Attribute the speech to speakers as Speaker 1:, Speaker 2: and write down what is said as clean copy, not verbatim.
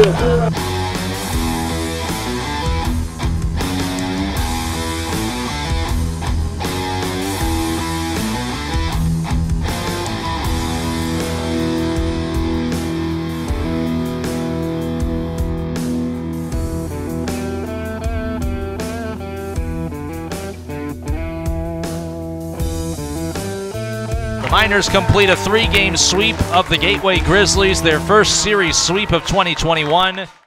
Speaker 1: Miners complete a 3-game sweep of the Gateway Grizzlies, their first series sweep of 2021.